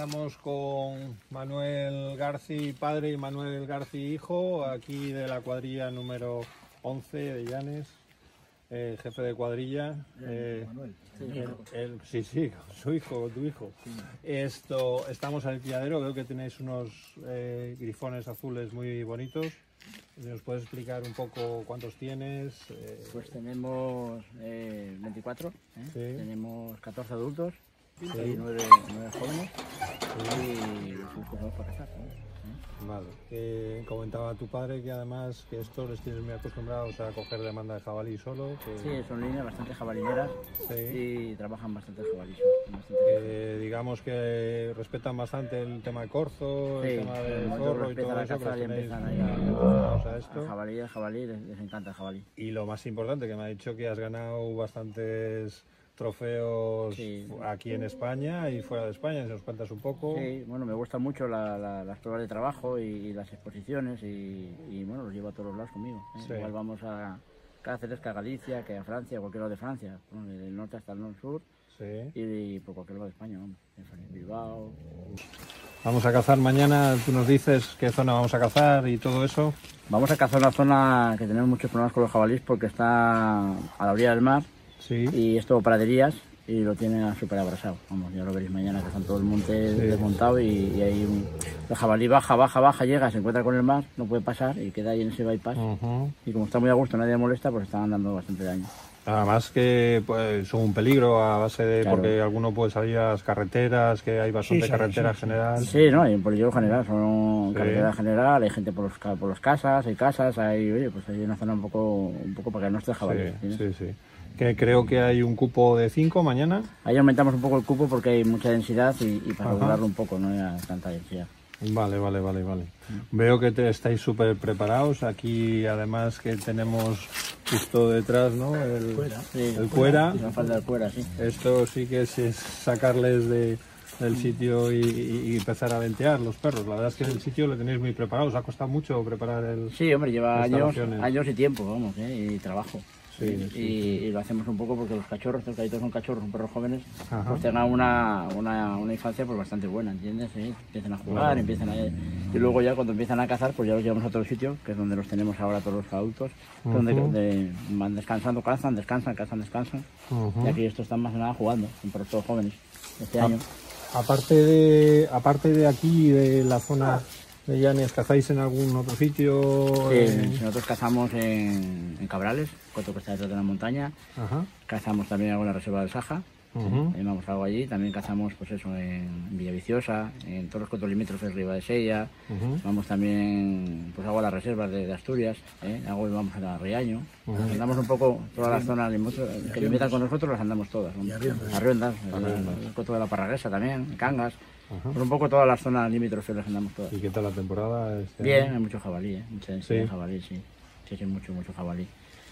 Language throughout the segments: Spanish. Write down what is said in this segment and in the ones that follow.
Estamos con Manuel Garci padre y Manuel Garci hijo, aquí de la cuadrilla número 11 de Llanes, jefe de cuadrilla. Manuel. Sí, su hijo, tu hijo. Sí. Estamos en el criadero, veo que tenéis unos grifones azules muy bonitos. ¿Nos puedes explicar un poco cuántos tienes? Pues tenemos 24, sí. Tenemos 14 adultos, sí. Y 9 jóvenes, sí. Y los cosas para casar, ¿no? Vale, comentaba tu padre que además que estos les tienes muy acostumbrados a coger demanda de jabalí solo. Sí, son líneas bastante jabalineras, sí. Y trabajan bastante jabalí. Digamos que respetan bastante el tema de corzo, sí, el tema de zorro y todo eso. Y empiezan ahí a esto. El jabalí, les encanta el jabalí. Y lo más importante, que me ha dicho que has ganado bastantes trofeos, sí, aquí en España y fuera de España, si nos cuentas un poco. Sí, bueno, me gustan mucho las pruebas de trabajo y las exposiciones y bueno, los llevo a todos los lados conmigo. Sí. Igual vamos a Cáceres, que a Galicia, que a Francia, a cualquier lado de Francia, bueno, desde el norte hasta el sur, sí. Y por cualquier lado de España, vamos, en Bilbao. Vamos a cazar mañana, tú nos dices qué zona vamos a cazar y todo eso. Vamos a cazar una zona que tenemos muchos problemas con los jabalíes porque está a la orilla del mar. Sí. Y es todo praderías y lo tiene súper abrasado. Vamos, ya lo veréis mañana, que están todo el monte desmontado y hay el jabalí baja, llega, se encuentra con el mar, no puede pasar y queda ahí en ese bypass. Y como está muy a gusto, nadie molesta, pues están dando bastante daño. Además que pues, son un peligro a base de, claro, porque alguno puede salir a las carreteras, que hay bastante carretera general. Sí, no, hay un peligro general, son carretera general, hay gente por las casas, hay, pues hay una zona un poco para que no esté jabalí. Sí. Que creo que hay un cupo de 5 mañana. Ahí aumentamos un poco el cupo porque hay mucha densidad y para regularlo un poco, no hay tanta densidad. Vale. Veo que estáis súper preparados. Aquí además que tenemos justo detrás, ¿no? El cuera. No falta el cuera, sí. Esto sí que es sacarles del sitio y empezar a ventear los perros. La verdad es que el sitio lo tenéis muy preparado. ¿Os ha costado mucho preparar el...? Sí, hombre, lleva años y tiempo, vamos, y trabajo. Sí. Y lo hacemos un poco porque los cachorros, los caditos son cachorros, son perros jóvenes, pues tengan una infancia pues bastante buena, ¿entiendes? ¿Sí? Empiezan a jugar, y luego ya cuando empiezan a cazar, pues ya los llevamos a otro sitio, que es donde los tenemos ahora todos los adultos, donde van descansando, descansan, y aquí estos están más que nada jugando, son perros todos jóvenes este año. Aparte de aquí, de la zona de Llanes, ¿cazáis en algún otro sitio? Sí, nosotros cazamos en Cabrales, Coto que está detrás de la montaña. Cazamos también en la reserva del Saja, vamos algo allí. También cazamos pues eso, en Villaviciosa, en todos los 4 limítrofes de Ribadesella. Vamos también pues, a las reservas de Asturias, vamos a la Riaño. Andamos un poco todas las zonas que limitan con nosotros, las andamos todas. Arriondas, el Coto de la Parraguesa también, Cangas. Pues un poco todas las zonas limítrofes las andamos todas. ¿Y qué tal la temporada? Bien, hay mucho jabalí, mucha densidad de jabalí, sí, mucho jabalí.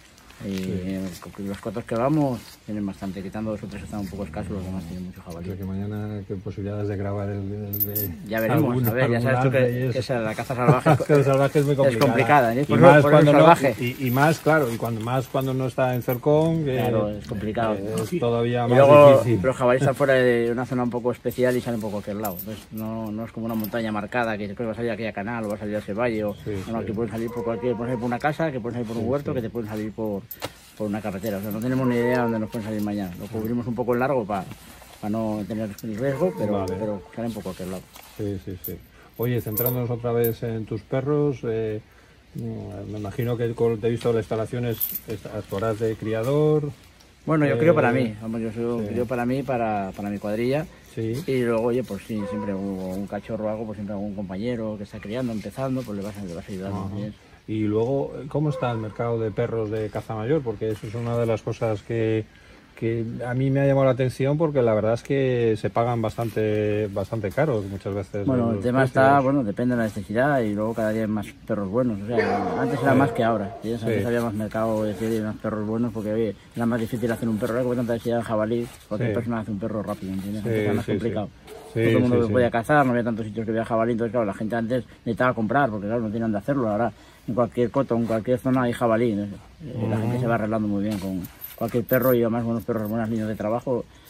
Y los cotos que vamos tienen bastante, quitando 2 o 3 están un poco escasos, los demás tienen mucho jabalí. O sea que mañana, ¿qué posibilidades de grabar ya veremos, a ver, ya sabes tú que la caza salvaje es muy complicada. Es complicada, ¿eh? Y más cuando y más, claro, y cuando no está en cercón, que claro, es complicado. Es todavía más difícil. Pero el jabalí está fuera de una zona un poco especial y sale un poco a cualquier lado. Entonces no es como una montaña marcada que después va a salir a aquella canal o va a salir a ese valle. Aquí pueden salir por cualquier, pueden salir por una casa, que pueden salir por un huerto, que te pueden salir por una carretera. O sea, no tenemos ni idea de dónde nos pueden salir mañana. Lo cubrimos un poco en largo para no tener el riesgo, pero sale un poco a aquel lado. Sí. Oye, centrándonos otra vez en tus perros, me imagino que te he visto las instalaciones, actuarás de criador. Bueno, yo creo para mí, yo creo para mí, para mi cuadrilla. Sí. Y luego, oye, pues sí, siempre un cachorro o algo, pues siempre algún compañero que está criando, empezando, pues le vas ayudando. Y luego, ¿cómo está el mercado de perros de caza mayor? Porque eso es una de las cosas que a mí me ha llamado la atención, porque la verdad es que se pagan bastante caros muchas veces. Bueno, el tema está, depende de la necesidad y luego cada día hay más perros buenos. O sea, antes era más que ahora. Antes había más mercado de más perros buenos porque oye, era más difícil hacer un perro, con tanta necesidad de jabalí, cualquier persona hace un perro rápido, ¿entiendes? Antes era más complicado. Todo el mundo podía cazar, no había tantos sitios que había jabalí, entonces claro, la gente antes necesitaba comprar, porque claro, no tenían dónde hacerlo. Ahora en cualquier coto, en cualquier zona hay jabalí, la gente se va arreglando muy bien con cualquier perro y además buenos perros, buenas líneas de trabajo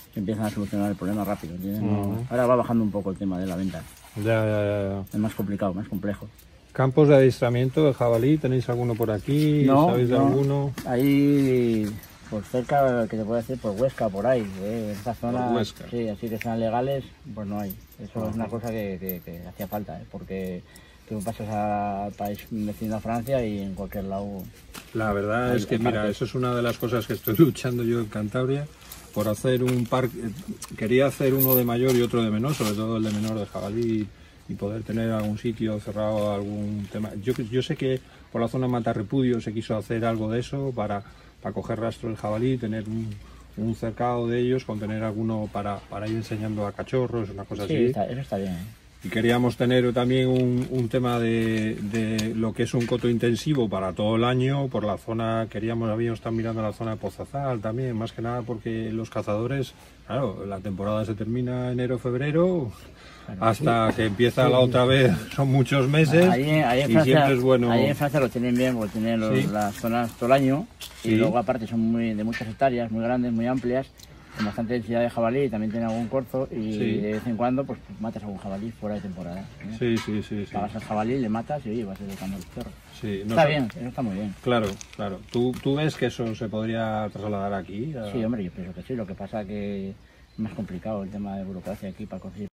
empiezan a solucionar el problema rápido, ¿entiendes? Ahora va bajando un poco el tema de la venta. Ya. Es más complicado, más complejo. ¿Campos de adiestramiento de jabalí? ¿Tenéis alguno por aquí? No, ¿Sabéis de alguno? Ahí, por cerca, que te puede decir, por Huesca, por ahí. En esta zona, por Huesca. Sí, así que sean legales, pues no hay. Eso es una cosa que hacía falta, porque tú pasas al país vecino a Francia y en cualquier lado... La verdad es que, mira, eso es una de las cosas que estoy luchando yo en Cantabria, por hacer un parque. Quería hacer uno de mayor y otro de menor, sobre todo el de menor de jabalí, y poder tener algún sitio cerrado, algún tema. Yo sé que por la zona de Matarrepudio se quiso hacer algo de eso para coger rastro del jabalí, tener un cercado de ellos, con tener alguno para ir enseñando a cachorros, una cosa así. Sí, eso está bien. Y queríamos tener también un tema de lo que es un coto intensivo para todo el año, por la zona, habíamos estado mirando la zona de Pozazal también, más que nada porque los cazadores, claro, la temporada se termina enero-febrero, hasta que empieza la otra vez, son muchos meses, ahí en y Francia, siempre es bueno. Ahí en Francia lo tienen bien, porque tienen las zonas todo el año, y luego aparte son de muchas hectáreas, muy grandes, muy amplias, con bastante densidad de jabalí, también tiene algún corzo, y de vez en cuando pues matas algún jabalí fuera de temporada. Sí. Pagas al jabalí, le matas y vas educando al perro. Sí, Está bien, eso está muy bien. Claro. ¿Tú ves que eso se podría trasladar aquí? Sí, hombre, yo pienso que sí. Lo que pasa que es más complicado el tema de burocracia aquí para conseguir.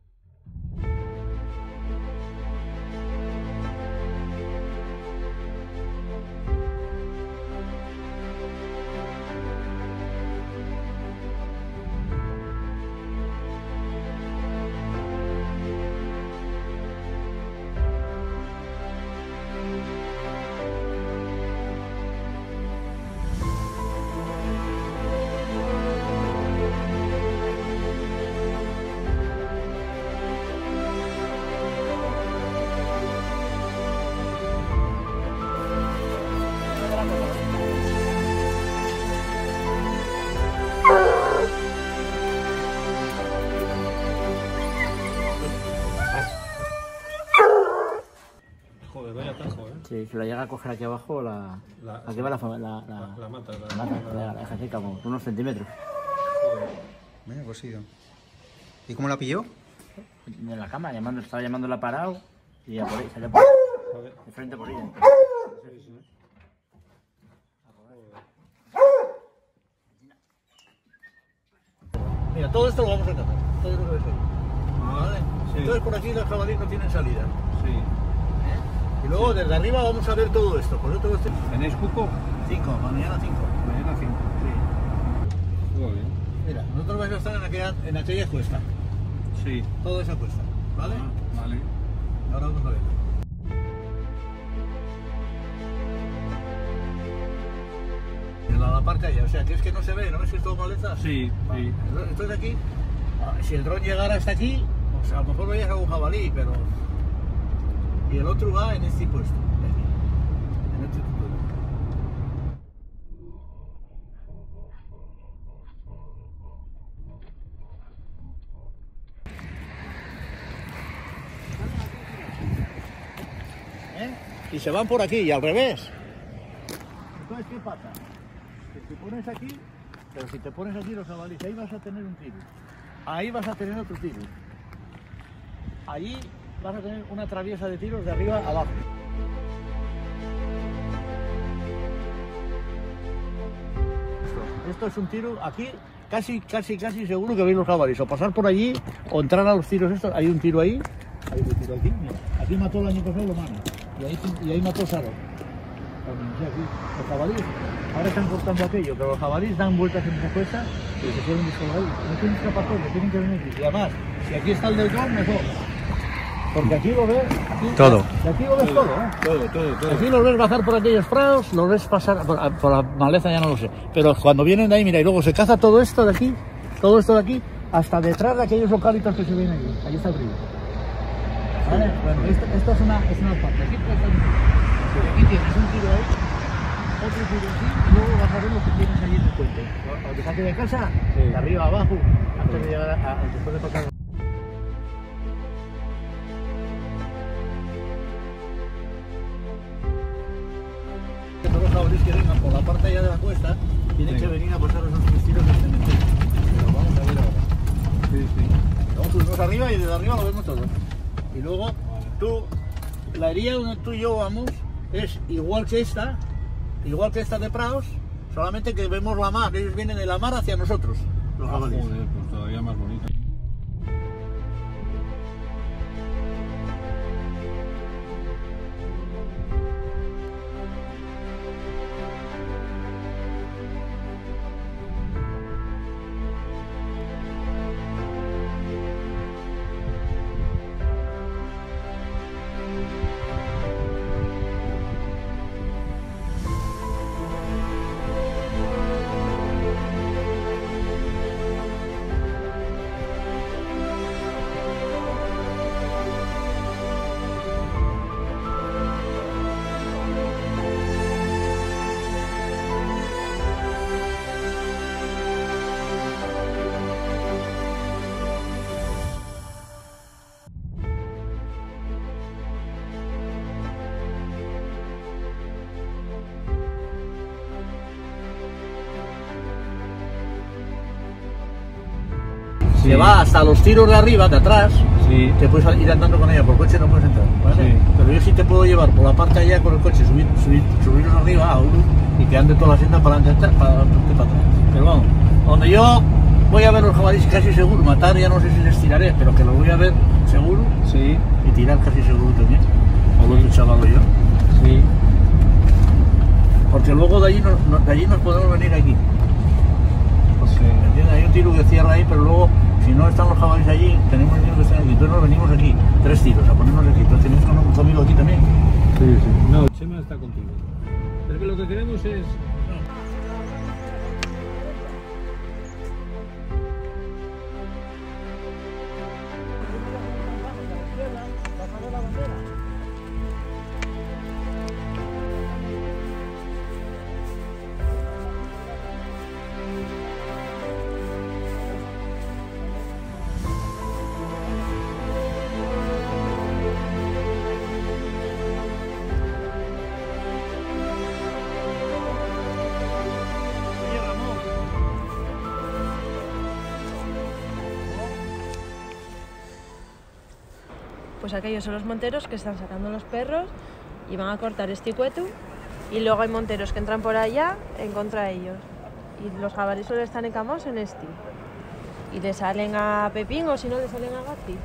Sí, si la llega a coger aquí abajo, aquí va la mata, la deja seca como unos centímetros. Bueno, pues sí. ¿Y cómo la pilló? En la cama, estaba llamándola parado y ya por ahí, salió por ahí, de frente por ahí. Mira, todo esto lo vamos a cazar, todo lo que ves ahí. ¿Vale? Sí. Entonces por aquí los jabalíes no tienen salida. Sí. Y luego desde arriba vamos a ver todo esto. Por eso ¿Tenéis cupo? 5, mañana 5. Mañana 5. Sí. Muy bien. Mira, nosotros vamos a estar en aquella cuesta. Sí. Toda esa cuesta. ¿Vale? Vale. Ahora vamos a ver. En la parte allá, o sea, que es que no se ve, ¿no ves que es todo maleza? Sí. Entonces aquí, si el dron llegara hasta aquí, o sea, a lo mejor veías algún jabalí, pero... Y el otro va en este puesto, aquí, en este puesto. Y se van por aquí, y al revés. Entonces, ¿qué pasa? Que te pones aquí, pero si te pones aquí los jabalíes, ahí vas a tener un tiro. Ahí vas a tener otro tiro. Allí vas a tener una traviesa de tiros de arriba a abajo. Esto es un tiro aquí, casi seguro que veis los jabalíes. O pasar por allí, o entrar a los tiros estos. Hay un tiro ahí, hay un tiro aquí. Mira, aquí mató el año pasado lo mano. Y ahí mató Saro. Los jabalíes ahora están cortando aquello, pero los jabalíes dan vueltas en esa cuesta y se suelen disparar ahí. No tienen escapatoria, tienen que venir aquí. Y además, si aquí está el del dron, mejor. Porque aquí lo ves, todo. Aquí lo ves todo, ¿eh? Todo. Aquí los ves bajar por aquellos prados, los ves pasar por la maleza, ya no lo sé. Pero cuando vienen de ahí, mira, y luego se caza todo esto de aquí, hasta detrás de aquellos localitos que se ven allí. Ahí está el río. ¿Vale? Bueno, esto es una parte. Aquí tienes un tiro ahí, otro tiro así, y luego vas a ver lo que tienes allí en el puente. Cuando te saque de casa, de arriba a abajo, antes de llegar después de pasar. Todos los jabalíes que vengan por la parte allá de la cuesta tienen que venir a pasar esos tiros del cementerio. Pero vamos a ver. Sí, sí. Luego subimos arriba y desde arriba lo vemos todo. Y luego la herida donde tú y yo vamos es igual que esta de Praos, solamente que vemos la mar, ellos vienen de la mar hacia nosotros, los jabalíes. Joder, pues todavía más bonito. Sí. Se va hasta los tiros de arriba, de atrás, sí. Te puedes ir andando con ella, por coche no puedes entrar, ¿vale? Sí. Pero yo sí te puedo llevar por la parte allá con el coche, subirnos arriba a Uru y que ande toda la senda para adelante para atrás. Pero vamos, donde yo voy a ver los jabalíes casi seguro, matar ya no sé si les tiraré, pero que los voy a ver seguro, sí. Y tirar casi seguro también, o lo he chavado yo. Sí. Porque luego de allí nos podemos venir aquí. ¿Entiendes? Hay un tiro que cierra ahí, pero luego, si no están los jabalíes allí, tenemos niños que están aquí. Entonces nos venimos aquí, 3 tiros, a ponernos aquí. Entonces tenemos conmigo aquí también. Sí, sí. No, Chema está contigo. Pero que lo que queremos es... Pues aquellos son los monteros que están sacando los perros y van a cortar este cueto, y luego hay monteros que entran por allá en contra de ellos, y los jabalíes solo están encamados en este y le salen a Pepín, o si no le salen a Gatti.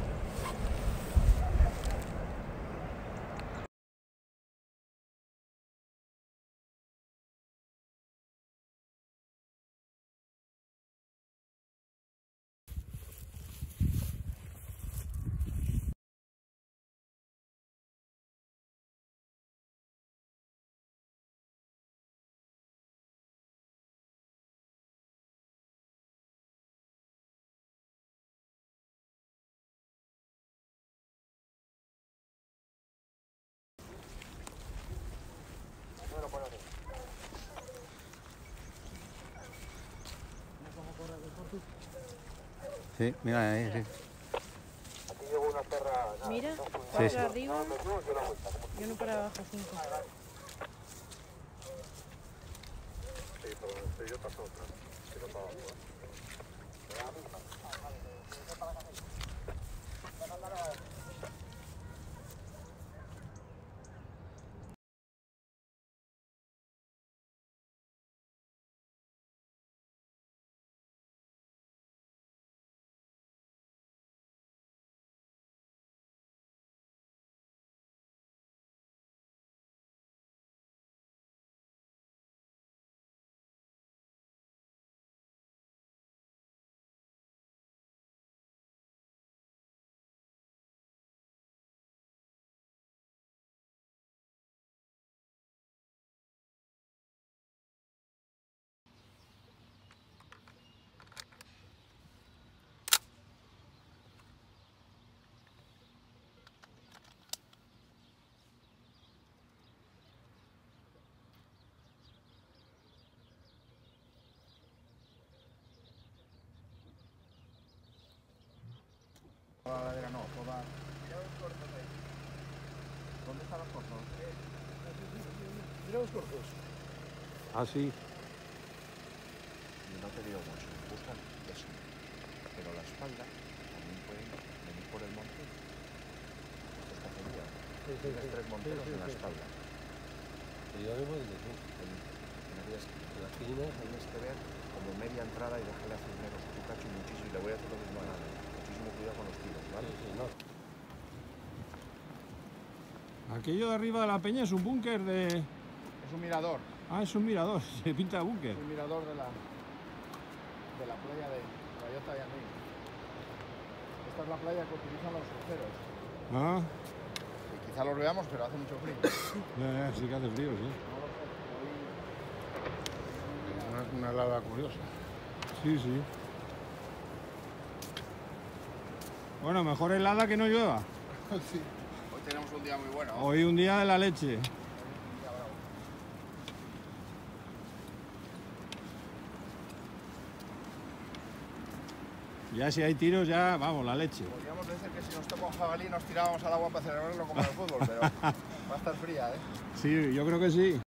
Sí, mira ahí, sí. Mira, Sí, sí. para arriba y uno para abajo, 5. La ladera no, toda... ¿Dónde están los corzos? Mira los corzos. Ah, sí. No te digo mucho, me gustan eso. pero la espalda también pueden venir por el monte. Esta cacería. Tienes 3 monteros en la espalda. Y yo mismo digo, Las tienes que ver como media entrada y dejarle a Cisneros tu cacho muchísimo, y le voy a hacer lo mismo a Nano. Muchísimo cuidado con los tiros, ¿vale? Aquello de arriba de la peña es un búnker de... Es un mirador. Ah, es un mirador, se pinta búnker. Es un mirador de la playa de Rayota y Andín. Esta es la playa que utilizan los cruceros. Ah, Y quizá los veamos, pero hace mucho frío. sí que hace frío, sí. Una helada curiosa. Sí, sí. Bueno, mejor helada que no llueva. Sí. Hoy tenemos un día muy bueno. Hoy un día de la leche. Ya si hay tiros, ya vamos, la leche. Podríamos decir que si nos toca un jabalí nos tirábamos al agua para celebrarlo como en el fútbol, pero va a estar fría, ¿eh? Sí, yo creo que sí.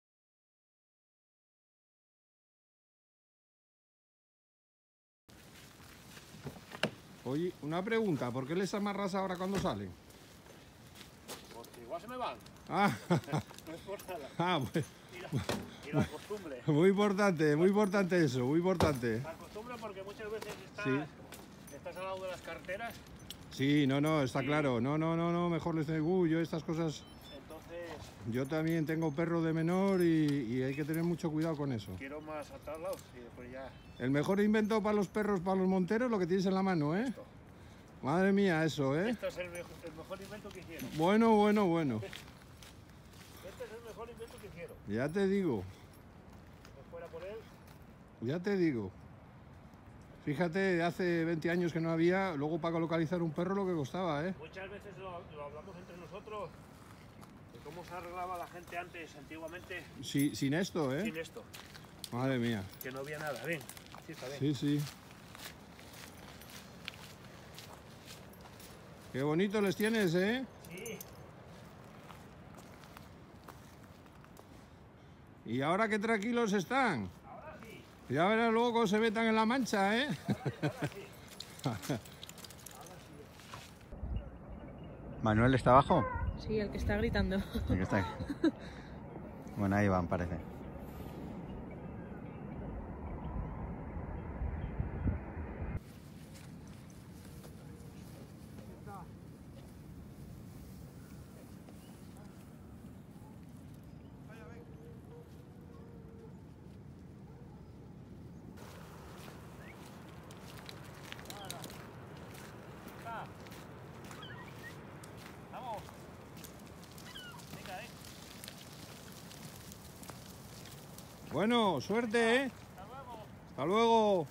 Oye, una pregunta, ¿por qué les amarras ahora cuando salen? Porque igual se me van. Ah, No es por nada. pues, Y la costumbre. muy importante eso, muy importante. La costumbre porque muchas veces estás al lado de las carteras. Sí, no, está claro. No, mejor les digo, yo estas cosas... Entonces Yo también tengo perro de menor y hay que tener mucho cuidado con eso. quiero más a todos lados y después ya. El mejor invento para los perros, para los monteros, lo que tienes en la mano, ¿eh? Madre mía, eso, ¿eh? Este es el mejor invento que hicieron. Bueno. Este es el mejor invento que hicieron. Ya te digo, No fuera por él. ya te digo. Fíjate, hace 20 años que no había, luego para localizar un perro lo que costaba, ¿eh? Muchas veces lo hablamos entre nosotros de cómo se arreglaba la gente antes, antiguamente, Sí, sin esto, ¿eh? sin esto. Madre mía. Que no había nada. Ven, así está bien. Sí. Qué bonito les tienes, ¿eh? Sí. Y ahora qué tranquilos están. Ahora sí. Ya verás luego cómo se metan en la mancha, ¿eh? ¿Manuel está abajo? Sí, el que está gritando. El que está ahí. Bueno, ahí van, parece. Vamos. Venga, Bueno, suerte, ¿eh? Hasta luego. Hasta luego.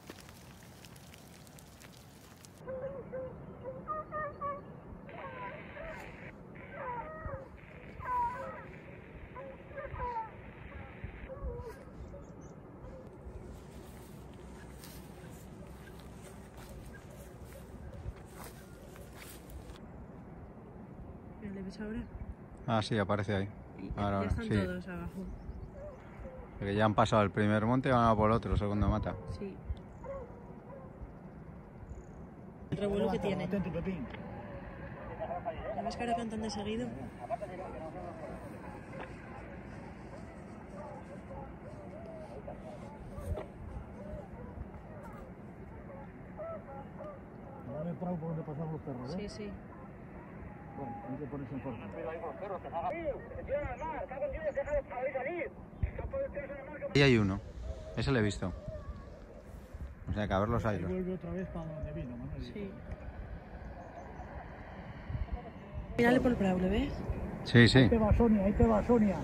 ¿Le ves ahora? Ah, sí, aparece ahí. Ahora, Ya están sí. todos abajo. Porque ya han pasado el primer monte y van a por el otro, el segundo mata. Sí. El revuelo que tiene. ¿La ves que ahora cantan de seguido? Dame prau por donde pasan los perros, Sí, sí. Bueno, hay que ponerse en forma. Ahí hay uno. Ese lo he visto. O sea, que a ver los hay. Vuelve otra vez para donde vino, Manuel. Sí. Mírale por el prado, ¿le ves? Sí, sí. Ahí te va Sonia.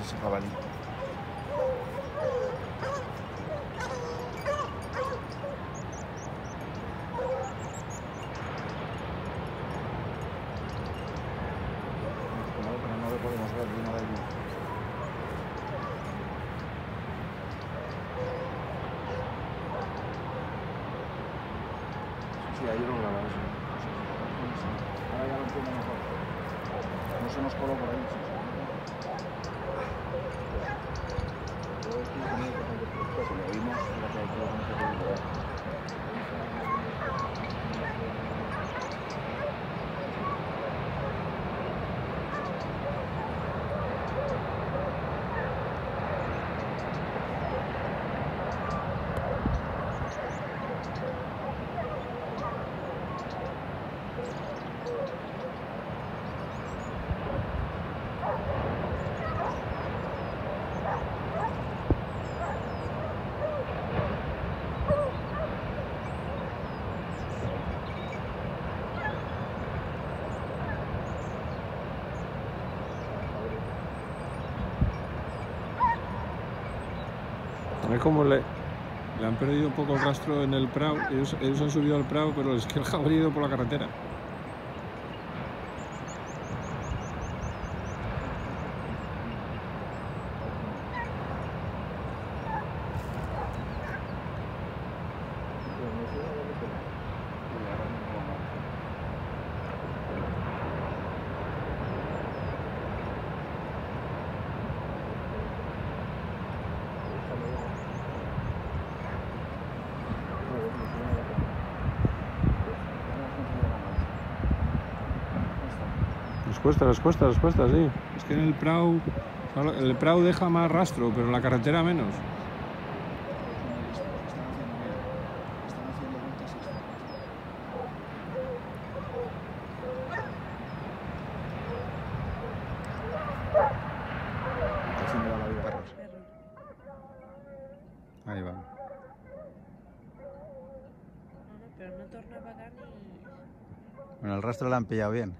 ese jabalí. Pero no lo podemos ver, lleno de luz. Sí, ahí lo grababa eso. Ahora ya lo entiendo mejor. No se nos coló por ahí. Si lo vimos, la trayectoria no se puede ver. A ver cómo le han perdido un poco el rastro en el prado. Ellos han subido al prado, pero es que el jabalí ha ido por la carretera. Las cuestas, sí. Es que en el prado deja más rastro, pero en la carretera menos. Ahí va. No, pero no torna para acá ni... Bueno, el rastro lo han pillado bien.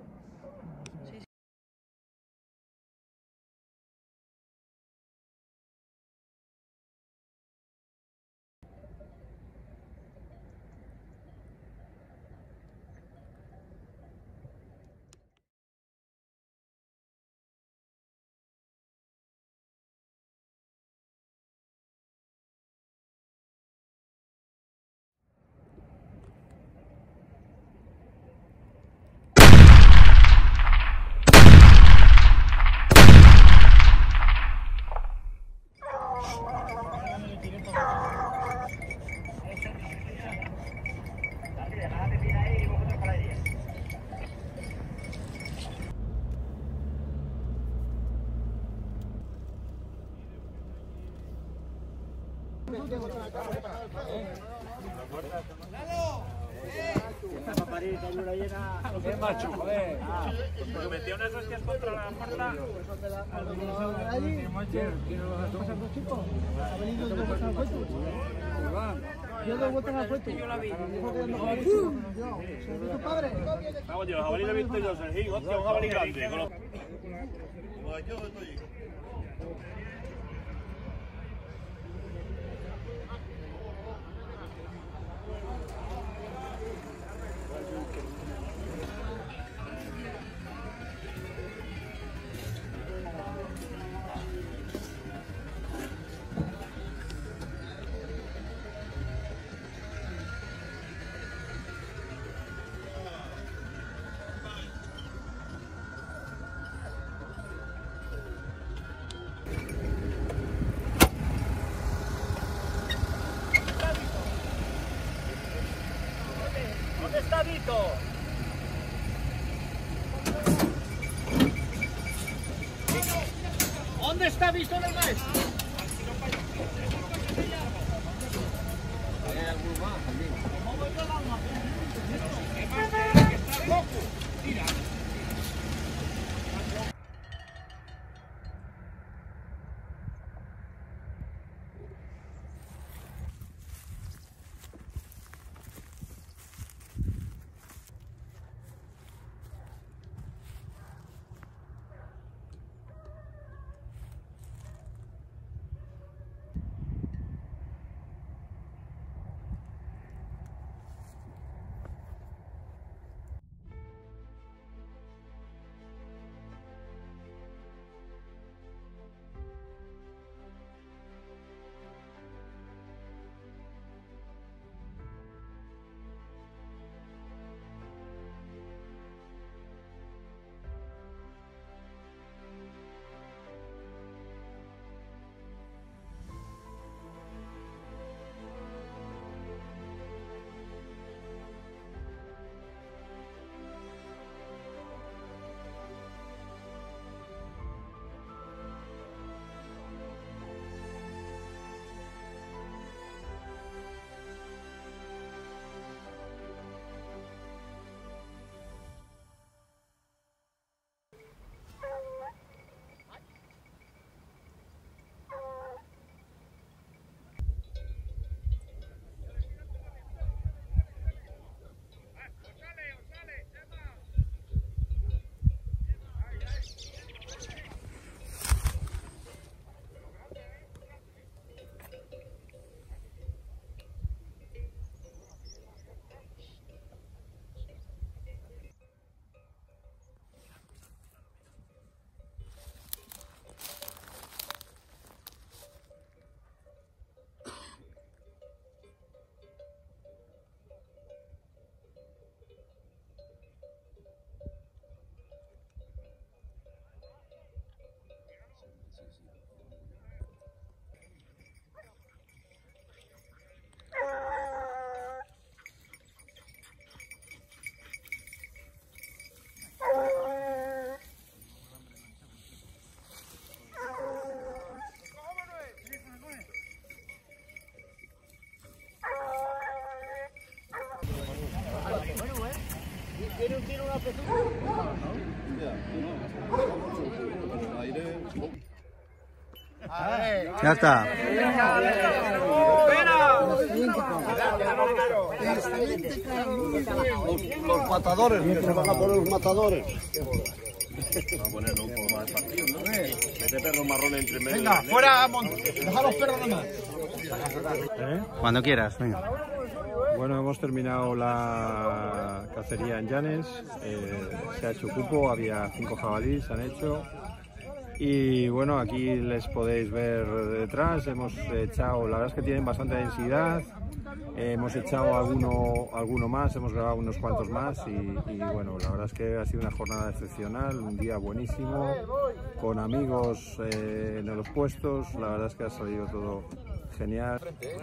¡Qué macho, joder! Me metió unas hostias contra la puerta. Yo doy vueltas al puesto. Yo la vi. ¿Tu padre? Vamos, yo, jabalí lo he visto yo, Sergio. Hostia, un jabalí grande. ¿Dónde está Vito? ¿Dónde está Vito del maestro? ¿Hay alguno más aquí? ¿Qué está loco? Mira. Ya está. Los matadores, que se van a poner los matadores. Vamos a ponerlo un poco más partido, ¿no? Mete perros marrones entre medio. Venga, fuera, deja los perros nomás. Cuando quieras, venga. Bueno, hemos terminado la cacería en Llanes. Se ha hecho cupo, había 5 jabalíes, se han hecho. Y bueno, aquí les podéis ver detrás. Hemos echado, la verdad es que tienen bastante densidad. Hemos echado alguno más, hemos grabado unos cuantos más y bueno, la verdad es que ha sido una jornada excepcional, un día buenísimo, con amigos en los puestos, la verdad es que ha salido todo genial.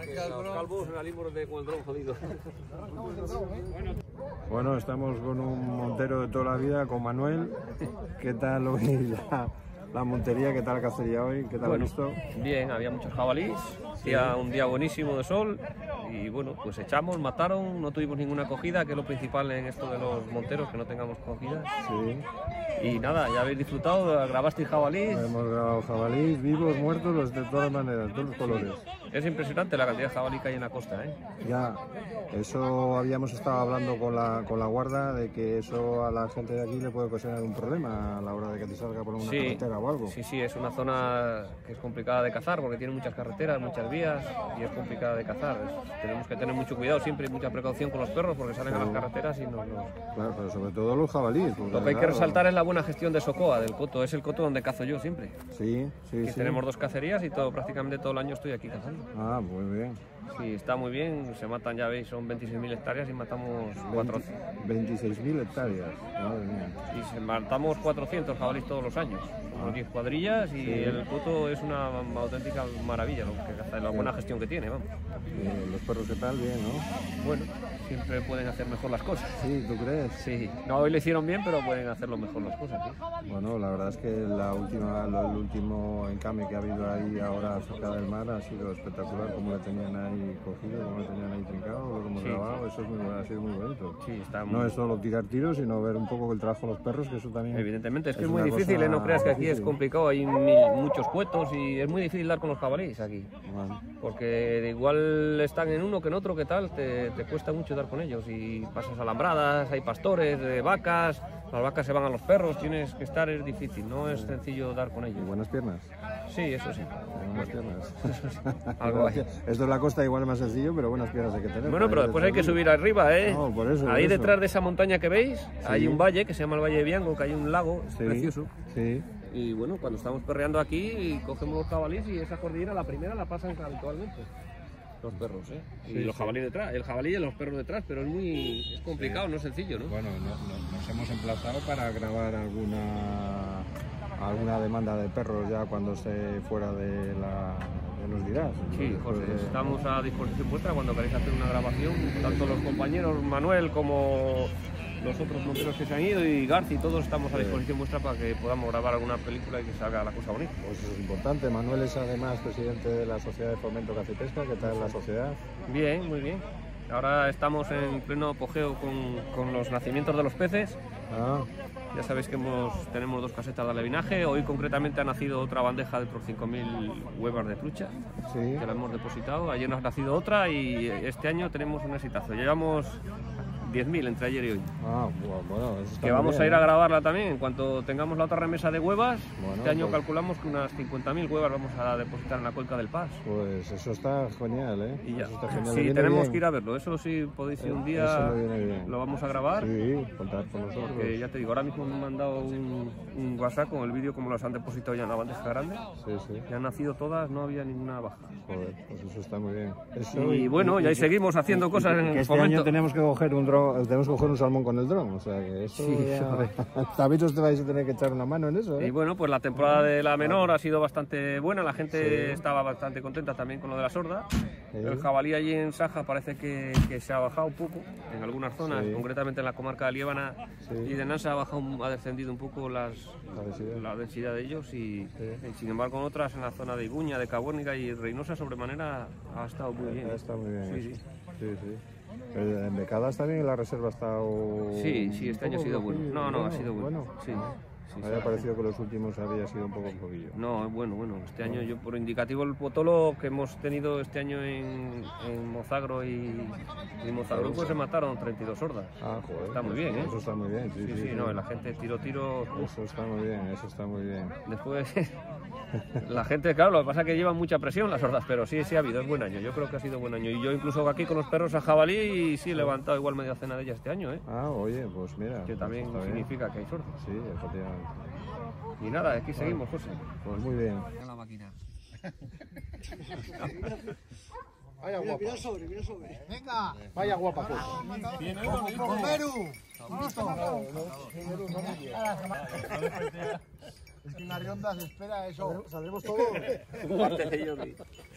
Bueno, estamos con un montero de toda la vida, con Manuel. ¿Qué tal hoy la montería? ¿Qué tal la cacería hoy? ¿Qué tal ha visto? Bien, había muchos jabalíes, hacía un día buenísimo de sol y bueno, pues echamos, mataron, no tuvimos ninguna cogida, que es lo principal en esto de los monteros, que no tengamos cogidas. Sí. Y nada, ya habéis disfrutado, grabasteis jabalíes. Hemos grabado jabalíes, vivos, muertos, los de todas maneras, todos los colores. Es impresionante la cantidad de jabalí que hay en la costa, ¿eh? Ya, eso habíamos estado hablando con la guarda, de que eso a la gente de aquí le puede ocasionar un problema a la hora de que te salga por una carretera o algo. Sí, es una zona que es complicada de cazar porque tiene muchas carreteras, muchas vías y es complicada de cazar. Tenemos que tener mucho cuidado siempre y mucha precaución con los perros porque salen a las carreteras y no. Claro, pero sobre todo los jabalíes. Lo que hay que resaltar es la buena gestión de Socoa, del coto. Es el coto donde cazo yo siempre. Sí. Tenemos 2 cacerías y prácticamente todo el año estoy aquí cazando. Ah, muy bien. Sí, está muy bien. Se matan, ya veis, son 26.000 hectáreas y matamos 400. 26.000 hectáreas, madre mía. Y matamos 400 jabalíes todos los años. 10 cuadrillas y el coto es una auténtica maravilla lo que caza, la buena gestión que tiene, vamos. Los perros, ¿qué tal? Bien, ¿no? Bueno, siempre pueden hacer mejor las cosas. Sí, ¿tú crees? Sí. No, hoy lo hicieron bien, pero pueden hacerlo mejor las cosas, ¿sí? Bueno, la verdad es que el último encame que ha habido ahí ahora cerca del mar ha sido espectacular, como lo tenían ahí cogido, como lo tenían ahí trincado, lo hemos grabado, eso es ha sido muy bonito. Sí, está muy... No es solo tirar tiros, sino ver un poco el trabajo de los perros, que eso también... Evidentemente, es que es muy difícil, no creas que aquí es complicado, hay muchos cuetos y es muy difícil dar con los jabalíes aquí. Bueno. Porque igual están en uno que en otro, ¿qué tal? Te cuesta mucho dar con ellos y pasas alambradas, hay pastores, vacas, las vacas se van a los perros, tienes que estar, es difícil, no es sencillo dar con ellos. ¿Y buenas piernas? Sí, eso sí. Buenas piernas. Eso sí. Algo hay. Esto es la costa igual más sencillo, pero buenas piernas hay que tener. Bueno, pero después hay que subir arriba, ¿eh? No, por eso, ahí por detrás eso. de esa montaña que veis, sí. hay un valle que se llama el Valle de Bianco, que hay un lago precioso. Sí. Y bueno, cuando estamos perreando aquí, cogemos los jabalíes y esa cordillera, la primera, la pasan habitualmente. Los perros, ¿eh? Y los jabalíes detrás, el jabalí y los perros detrás, pero es complicado, no es sencillo, ¿no? Bueno, nos hemos emplazado para grabar alguna demanda de perros ya cuando esté fuera de nos dirás. Sí, José, estamos a disposición vuestra cuando queréis hacer una grabación, tanto los compañeros Manuel como los otros monteros que se han ido y Garci, todos estamos a disposición vuestra para que podamos grabar alguna película y que salga la cosa bonita. Pues eso es importante. Manuel es además presidente de la Sociedad de Fomento Caza y Pesca. ¿Qué tal la sociedad? Bien, muy bien. Ahora estamos en pleno apogeo con los nacimientos de los peces. Ya sabéis que tenemos 2 casetas de alevinaje. Hoy concretamente ha nacido otra bandeja de otros 5.000 huevas de trucha, que la hemos depositado. Ayer nos ha nacido otra y este año tenemos un exitazo. Llevamos 10.000 entre ayer y hoy. Bueno, eso está que vamos bien, a ir a grabarla también. En cuanto tengamos la otra remesa de huevas, este año pues calculamos que unas 50.000 huevas vamos a depositar en la cuenca del Paz. Pues eso está genial, ¿eh? Y ya. Eso está genial. Sí, tenemos que ir a verlo. Eso sí, podéis ir un día, eso me viene bien. Lo vamos a grabar. Sí, contad con nosotros. Porque ya te digo, ahora mismo me han mandado un WhatsApp con el vídeo como los han depositado ya en la bandeja grande. Sí. Ya han nacido todas, no había ninguna baja. Joder, pues eso está muy bien. Y bueno, ya seguimos haciendo cosas en el este fomento. año tenemos que coger un dron, tenemos que coger un salmón con el dron, o sea que eso también os vais a tener que echar una mano en eso, ¿eh? Y bueno, pues la temporada de la menor ha sido bastante buena, la gente estaba bastante contenta también con lo de la sorda. El jabalí allí en Saja parece que se ha bajado un poco en algunas zonas, concretamente en la comarca de Liébana y de Nansa ha descendido un poco la densidad de ellos y sin embargo en otras, en la zona de Iguña, de Cabórnica y Reynosa sobremanera ha estado muy bien. Está muy bien. Sí. En becadas también la reserva ha estado... Sí, este año ha sido bueno. No, ha sido bueno. Sí. Me había parecido que los últimos había sido un poco flojillo. No, bueno. Este año, yo por indicativo, el potolo que hemos tenido este año en Mozagro y Mozagro, pues se mataron 32 sordas. Ah, joder. Está muy bien, ¿eh? Eso está muy bien, sí. No, la gente tiro. Eso está muy bien. Después, la gente, claro, lo que pasa es que llevan mucha presión las sordas, pero sí ha habido, es buen año. Yo creo que ha sido buen año. Y yo incluso aquí con los perros a jabalí y sí he levantado igual media cena de ella este año, ¿eh? Ah, oye, pues mira. Que también significa que hay sordas. Sí, efectivamente. Y nada, aquí seguimos, José. Pues muy bien. La máquina. Vaya guapa. Mira sobre. Venga. Vaya guapa. Es que una rionda se espera eso. Saldremos todos. Parte de ellos.